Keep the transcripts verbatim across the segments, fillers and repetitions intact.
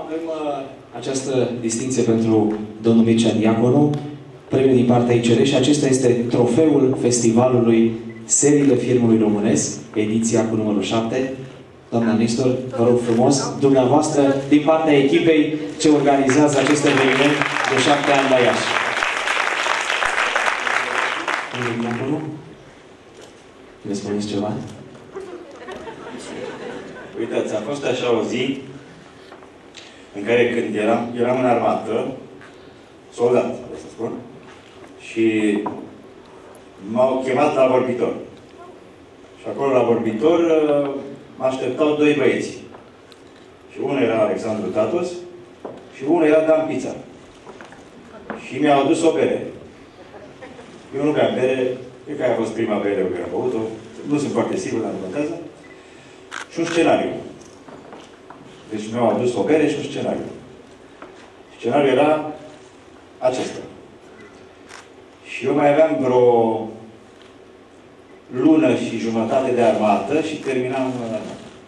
avem uh, această distinție pentru domnul Mircea Diaconu, premiul din partea I C R și acesta este trofeul festivalului Seriile Filmului Românesc, ediția cu numărul șapte. Doamna Nistor, vă rog frumos, dumneavoastră, din partea echipei ce organizează acest eveniment de șapte ani la Iași. Domnul Diaconu, ne spuneți ceva? Uitați, a fost așa o zi în care când eram, eram în armată, soldat, vreau să spun, și m-au chemat la vorbitor. Și acolo la vorbitor mă așteptau doi băieți. Și unul era Alexandru Tatos și unul era Dan Pizza. Și mi-au adus o bere. Eu nu beam bere, cred că aia a fost prima bere pe care am băut-o, nu sunt foarte sigur, dar nu contează. Și un scenariu. Deci mi-au adus o bere și un scenariu. Scenariul era acesta. Și eu mai aveam vreo lună și jumătate de armată și terminam armată.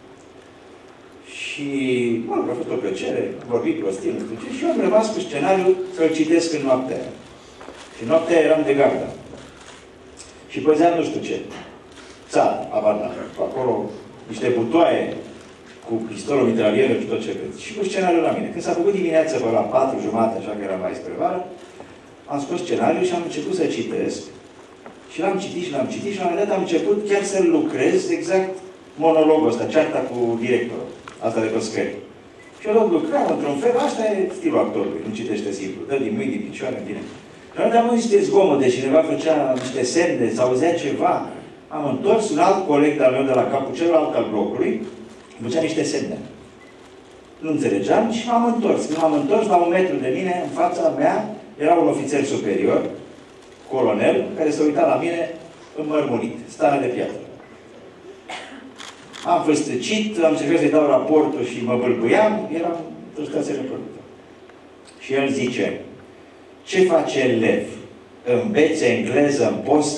Și, mă rog, a fost o plăcere, am vorbit prostii, nu știu ce, și eu am rămas cu scenariul să-l citesc în noaptea aia. Și noaptea eram de gardă. Și păzeam nu știu ce. Țară, abarna. Acolo niște butoaie cu pistolul mitralieră și tot ce vreți. Și cu scenariul la mine. Când s-a făcut dimineața pe la patru jumate, așa că era mai spre vară, am scos scenariul și am început să citesc. Și l-am citit și l-am citit și la un moment dat am început chiar să lucrez exact monologul ăsta, cearta cu directorul. Asta de pe scări. Și eu tot lucram într-un fel, asta e stilul actorului, nu citește simplu. Dă din mâini, din picioare, în bine. Și la un moment dat am niște zgomote, cineva făcea niște semne, s-auzea ceva. Am întors un alt coleg de-al meu de la capul celălalt al blocului, făcea niște semne. Nu înțelegeam și m-am întors. Când m-am întors, la un metru de mine, în fața mea, era un ofițer superior, colonel, care se uita la mine înmărmunit, stare de piatră. Am făstăcit, am încercat să-i dau raportul și mă bâlbâiam, eram într-o situație reproducătoare. Și el zice, ce face Lev? Învețe engleză în post?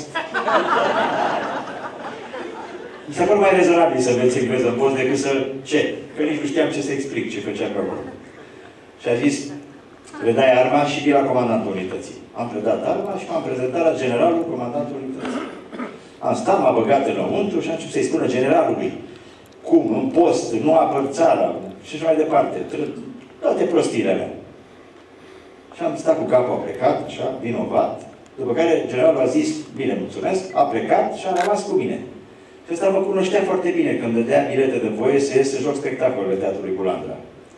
Mi s-a părut mai rezonabil să înveți engleză în post decât să... Ce? Că nici nu știam ce să explic, ce făcea pe acolo. Și a zis, predai arma și vii la comandantul unității. Am predat arma și m-am prezentat la generalul comandantul unității. Am stat, m-a băgat înăuntru și am început să-i spună generalului cum, în post, nu apăr țara și așa mai departe. Toate prostiile mele. Și am stat cu capul, a plecat, așa, vinovat. După care generalul a zis, bine, mulțumesc, a plecat și a rămas cu mine. Și ăsta mă cunoștea foarte bine când dădea bilete de voie să ies să joc spectacolele Teatrului Bulandra.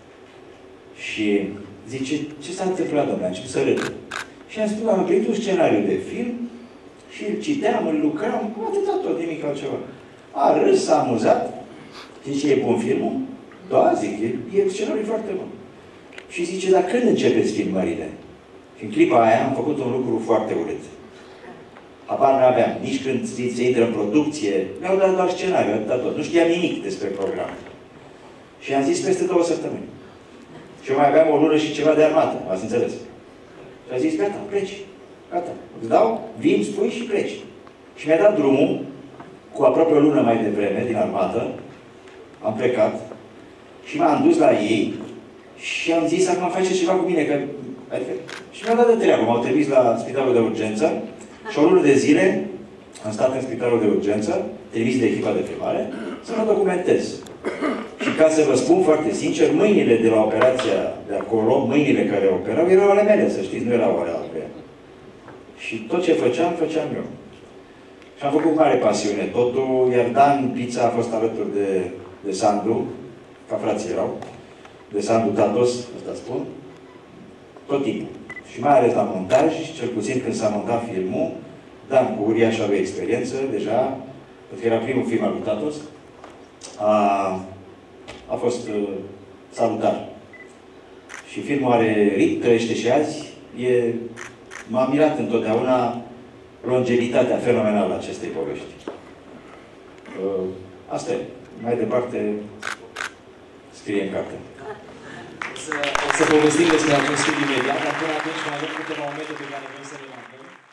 Și zice, ce s-a întâmplat, domnule? Am început să râd. Și am spus, am împlinit un scenariu de film și îl citeam, îl lucram, atâta tot, nimic altceva. A râs, s-a amuzat. Zice, e bun filmul? Da, zic, e, e scenariu foarte bun. Și zice, dar când începeți filmările? Și în clipa aia am făcut un lucru foarte urât. Apar n-aveam, nici când se intră în producție, mi-au dat doar scenariu, atâta tot. Nu știam nimic despre program. Și am zis peste două săptămâni. Și eu mai aveam o lună și ceva de armată, ați înțeles? Și a zis, gata, pleci. Gata. Îți dau, vin, spui și pleci. Și mi-a dat drumul, cu aproape o lună mai devreme, din armată. Am plecat. Și m-am dus la ei și am zis, acum face ceva cu mine. Că... Adică... Și mi-au dat de treabă. M-au trimis la spitalul de urgență. Și o lună de zile am stat în spitalul de urgență, trimis de echipa de filmare, să mă documentez. Și ca să vă spun foarte sincer, mâinile de la operația de acolo, mâinile care operau, erau ale mele, să știți, nu erau ale altuia. Și tot ce făceam, făceam eu. Și am făcut cu mare pasiune totul, iar Dan Pizza a fost alături de, de Sandu, ca frații erau, de Sandu Tatos, ăsta spun, tot timpul. Și mai ales la montaj, cel puțin când s-a montat filmul, Dan cu uriaș avea experiență, deja, pentru că era primul film al lui Tatos, a, a fost uh, salutar. Și filmul are ritm, trăiește și azi. E, m-a mirat întotdeauna longevitatea fenomenală a acestei povești. Uh, asta e. Mai departe, scrie în carte. O să, o să povestim despre acest film imediat, dar până atunci mai avem câteva momente pe care vrem să le marcăm.